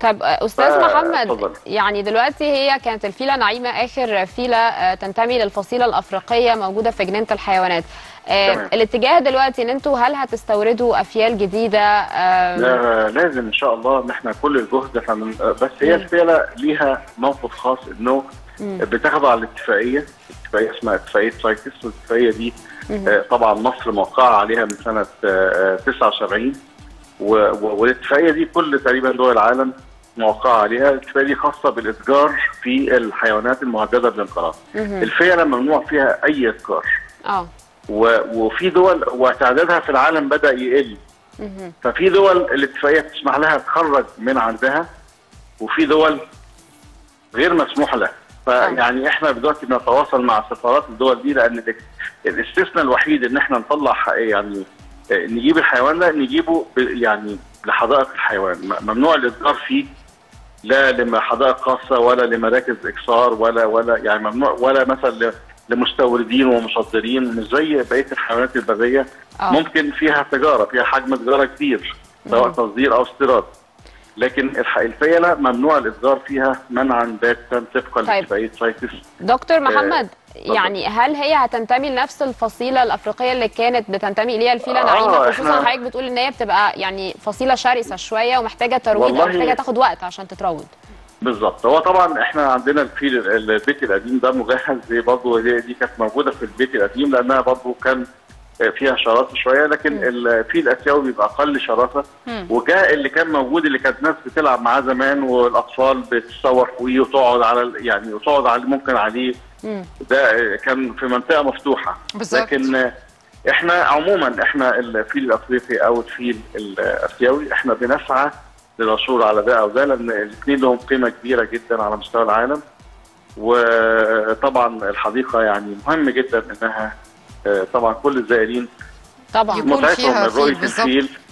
طب استاذ محمد، اتفضل. يعني دلوقتي هي كانت الفيله نعيمه اخر فيله تنتمي للفصيله الافريقيه موجوده في جنينه الحيوانات. تمام. الاتجاه دلوقتي ان انتوا هل هتستوردوا افيال جديده؟ لا، لازم ان شاء الله ان احنا كل الجهد بس هي الفيله ليها موقف خاص انه بتاخد على اتفاقيه اسمها اتفاقيه سايتس، والاتفاقيه دي طبعا مصر موقعه عليها من سنه 79، والاتفاقيه دي كل تقريبا دول العالم موقعه عليها. الاتفاقيه دي خاصه بالاتجار في الحيوانات المهدده بالانقراض. الفيله ممنوع فيها اي اتجار. وفي دول وتعدادها في العالم بدأ يقل. ففي دول الاتفاقيه تسمح لها تخرج من عندها، وفي دول غير مسموح لها. فيعني احنا دلوقتي بنتواصل مع سفارات الدول دي، لان الاستثناء الوحيد ان احنا نطلع يعني نجيب الحيوان ده نجيبه يعني لحدائق الحيوان، ممنوع الاتجار فيه، لا لحدائق خاصه ولا لمراكز اكسار ولا يعني ممنوع، ولا مثلا لمستوردين ومصدرين، مش زي بقيه الحيوانات البريه. ممكن فيها تجاره، فيها حجم تجاره كبير سواء تصدير او استيراد، لكن الفيله ممنوع الاتجار فيها منعا باتا طبقا لاتفاقيه سايتس. دكتور محمد، يعني هل هي هتنتمي لنفس الفصيله الافريقيه اللي كانت بتنتمي اليها الفيله نعيمه؟ خصوصا حضرتك بتقول ان هي بتبقى يعني فصيله شرسه شويه ومحتاجه ترويض او محتاجه تاخد وقت عشان تتروض. بالظبط. هو طبعا احنا عندنا الفيل البيت القديم ده مجهز، برضه دي كانت موجوده في البيت القديم لانها برضه كان فيها شراسه شويه، لكن الفيل الاسيوي بيبقى اقل شراسه. وجاء اللي كان موجود اللي كانت ناس بتلعب معاه زمان والاطفال بتتصور فوقيه وتقعد على ممكن عليه. ده كان في منطقه مفتوحه. بالظبط. لكن احنا عموما الفيل الافريقي او الفيل الاسيوي احنا بنسعى للعثور على ده او ده، لان الاثنين لهم قيمه كبيره جدا على مستوى العالم. وطبعا الحديقه يعني مهم جدا انها طبعا كل الزائرين طبعا متعتهم من رؤيه الفيل